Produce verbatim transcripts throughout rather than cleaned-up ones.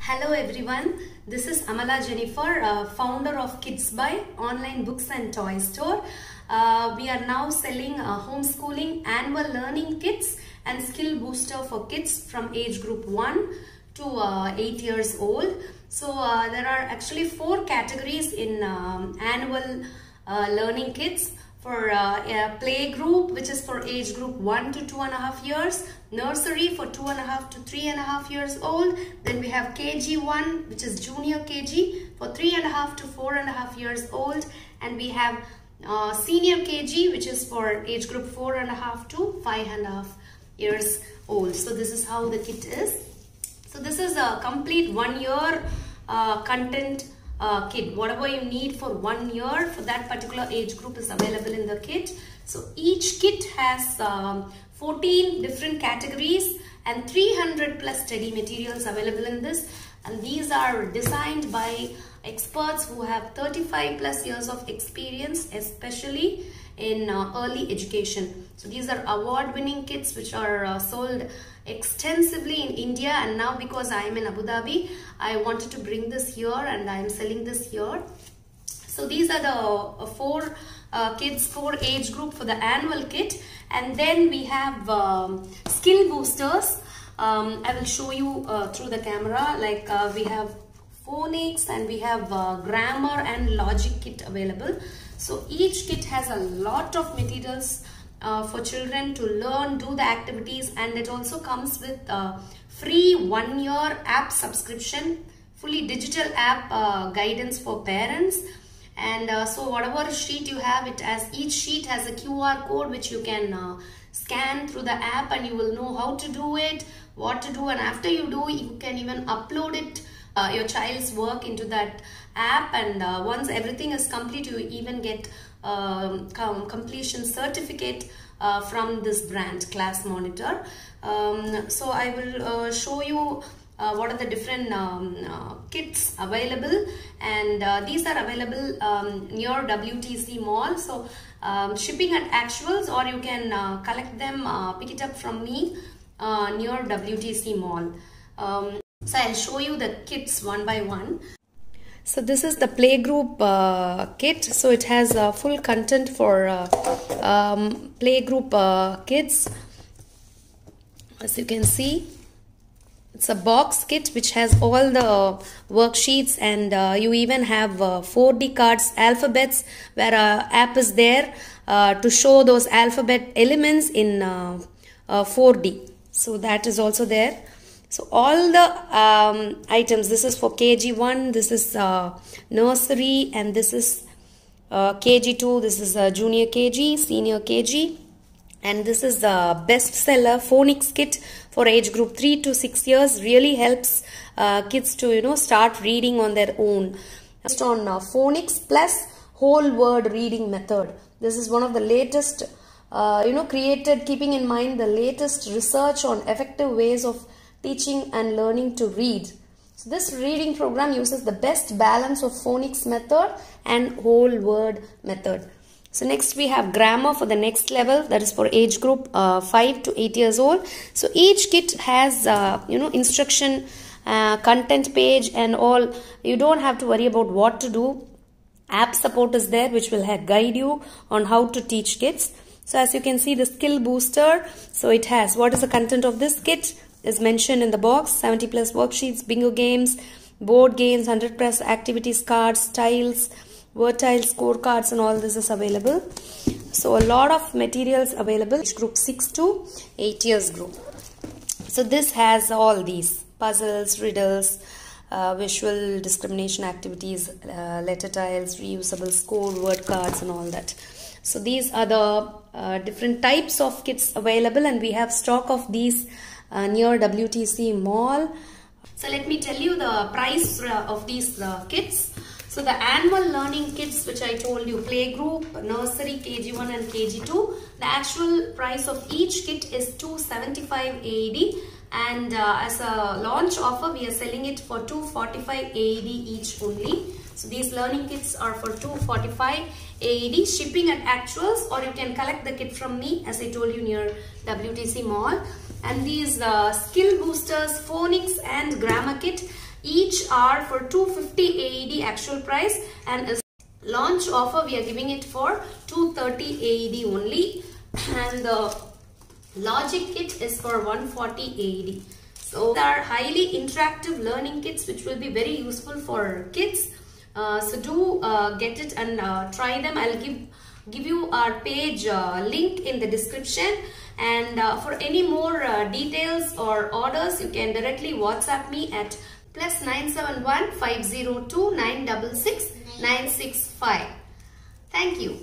Hello everyone, this is Amala Jennifer, uh, founder of Kids Buy online books and toy store. Uh, we are now selling uh, homeschooling annual learning kits and skill booster for kids from age group one to uh, eight years old. So uh, there are actually four categories in um, annual uh, learning kits. For uh, a play group, which is for age group one to two and a half years, nursery for two and a half to three and a half years old. Then we have K G one, which is junior K G for three and a half to four and a half years old, and we have uh, senior K G, which is for age group four and a half to five and a half years old. So this is how the kit is. So this is a complete one year uh, content Uh, kit. Whatever you need for one year for that particular age group is available in the kit. So each kit has um, fourteen different categories and three hundred plus study materials available in this, and these are designed by experts who have thirty-five plus years of experience, especially in uh, early education. So these are award-winning kits which are uh, sold extensively in India, and now because I am in Abu Dhabi, I wanted to bring this here and I am selling this here. So these are the uh, four uh, kids, four age group for the annual kit, and then we have um, skill boosters. Um, I will show you uh, through the camera. Like uh, we have phonics and we have uh, grammar and logic kit available. So each kit has a lot of materials Uh, for children to learn, do the activities, and it also comes with uh, free one year app subscription, fully digital app uh, guidance for parents. And uh, so whatever sheet you have, it has, each sheet has a Q R code which you can uh, scan through the app, and you will know how to do it, what to do, and after you do, you can even upload it, uh, your child's work into that app, and uh, once everything is complete, you even get um, com completion certificate uh, from this brand, Class Monitor. Um, so I will uh, show you uh, what are the different um, uh, kits available, and uh, these are available um, near W T C Mall. So um, shipping at actuals, or you can uh, collect them, uh, pick it up from me uh, near W T C Mall. Um, so I'll show you the kits one by one. So this is the playgroup uh, kit. So it has uh, full content for uh, um, playgroup uh, kids. As you can see, it's a box kit which has all the worksheets, and uh, you even have uh, four D cards, alphabets, where a app is there uh, to show those alphabet elements in uh, uh, four D. So that is also there. So all the um, items, this is for K G one, this is uh, nursery, and this is uh, K G two, this is uh, junior K G, senior K G, and this is the bestseller phonics kit for age group three to six years. Really helps uh, kids to, you know, start reading on their own. Based on uh, phonics plus whole word reading method. This is one of the latest, uh, you know, created keeping in mind the latest research on effective ways of teaching and learning to read. So this reading program uses the best balance of phonics method and whole word method. So next we have grammar for the next level, that is for age group uh, five to eight years old. So each kit has uh, you know, instruction, uh, content page and all. You don't have to worry about what to do. App support is there which will guide you on how to teach kids. So as you can see, the skill booster, so it has, what is the content of this kit is mentioned in the box: seventy plus worksheets, bingo games, board games, one hundred plus activities cards, tiles, word tiles, scorecards, and all this is available. So a lot of materials available. Group six to eight years group. So this has all these puzzles, riddles, uh, visual discrimination activities, uh, letter tiles, reusable score, word cards, and all that. So these are the uh, different types of kits available, and we have stock of these Uh, near W T C Mall. So let me tell you the price uh, of these uh, kits. So the annual learning kits, which I told you, playgroup, nursery, K G one and K G two, the actual price of each kit is two seventy-five A E D, and uh, as a launch offer we are selling it for two forty-five A E D each only. So these learning kits are for two forty-five A E D, shipping at actuals, or you can collect the kit from me, as I told you, near W T C Mall. And these uh, skill boosters, phonics and grammar kit, Each are for two hundred fifty A E D actual price, and as launch offer we are giving it for two hundred thirty A E D only, and the logic kit is for one hundred forty A E D. So they are highly interactive learning kits which will be very useful for kids. Uh, so do uh, get it and uh, try them. I'll give give you our page uh, link in the description, and uh, for any more uh, details or orders you can directly WhatsApp me at plus nine seven one five zero two nine six six nine six five. Thank you.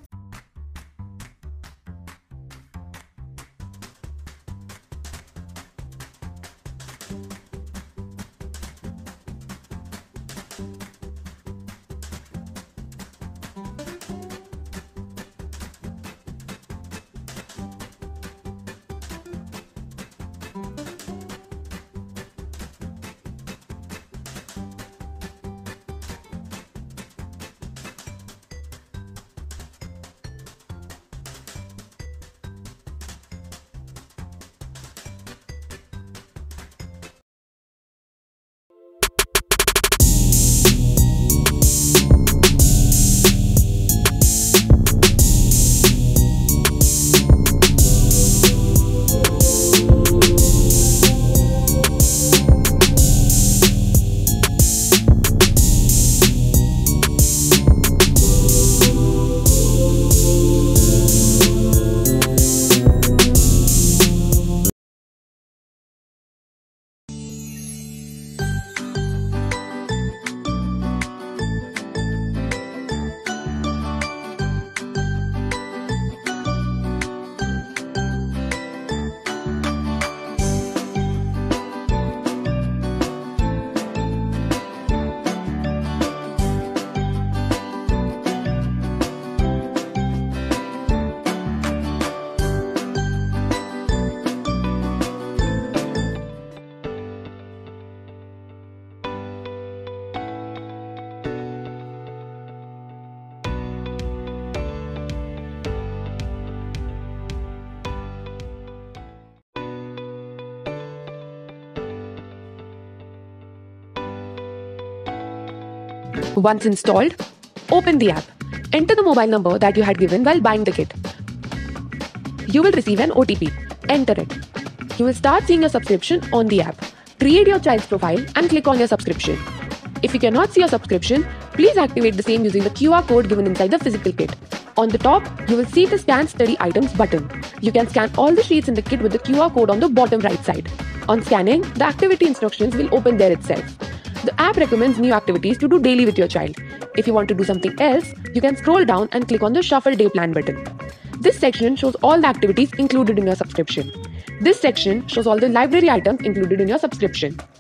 Once installed, open the app. Enter the mobile number that you had given while buying the kit. You will receive an O T P. Enter it. You will start seeing your subscription on the app. Create your child's profile and click on your subscription. If you cannot see your subscription, please activate the same using the Q R code given inside the physical kit. On the top, you will see the Scan Study Items button. You can scan all the sheets in the kit with the Q R code on the bottom right side. On scanning, the activity instructions will open there itself. The app recommends new activities to do daily with your child. If you want to do something else, you can scroll down and click on the Shuffle Day Plan button. This section shows all the activities included in your subscription. This section shows all the library items included in your subscription.